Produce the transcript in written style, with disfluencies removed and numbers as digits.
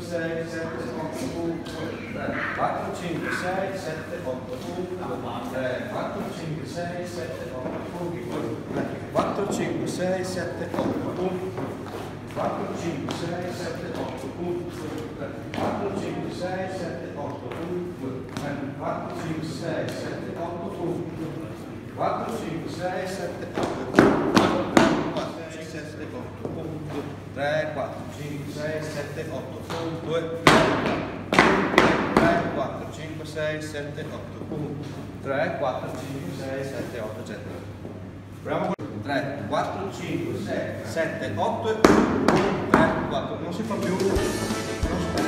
6, 7, 8, 1, 3, 4, 5, 6, 7, 8, 1, 3, 4, 5, 6, 7, 8, 1, 4, 5, 6, 7, 8, 1, 4, 5, 6, 7, 8, 1, 4, 5, 6, 7, 8, 1, 4, 5, 6, 7, 8, 1, 4, 5, 6, 7, 8, 1, 3, 4, 5, 6, 7, 8, 1, 2, 3, 4, 5, 6, 7, 8, 1, 3, 4, 5, 6, 7, 8, eccetera. Proviamo 3, 4, 5, 6, 7, 8 e 1, 3, 4, non si fa più.